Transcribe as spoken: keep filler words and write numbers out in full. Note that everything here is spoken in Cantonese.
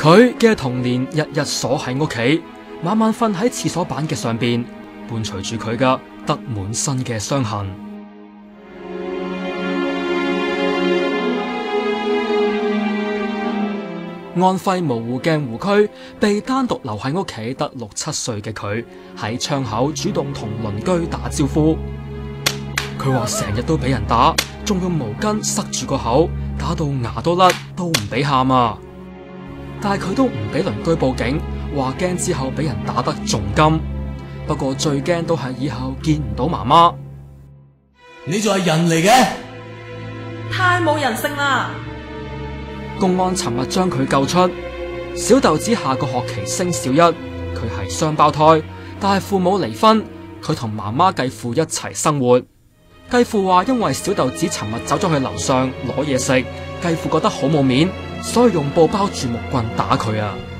佢嘅童年日日鎖喺屋企，晚晚瞓喺廁所板嘅上邊，伴隨住佢嘅得滿身嘅傷痕。安徽蕪湖嘅湖區被單獨留喺屋企得六七歲嘅佢，喺窗口主動同鄰居打招呼。佢話成日都俾人打，仲用毛巾塞住個口，打到牙都甩，都唔俾喊啊！但係佢都唔俾鄰居報警，話驚之後俾人打得仲甘。不過最驚都係以後見唔到媽媽。 你就係人嚟嘅？ 太冇人性啦！ 公安尋日將佢救出。小豆子下個學期升小一，佢係雙胞胎，但係父母離婚，佢同媽媽繼父一齊生活。繼父話因為小豆子尋日走咗去樓上攞嘢食，繼父覺得好冇面，所以用布包住木棍打佢啊。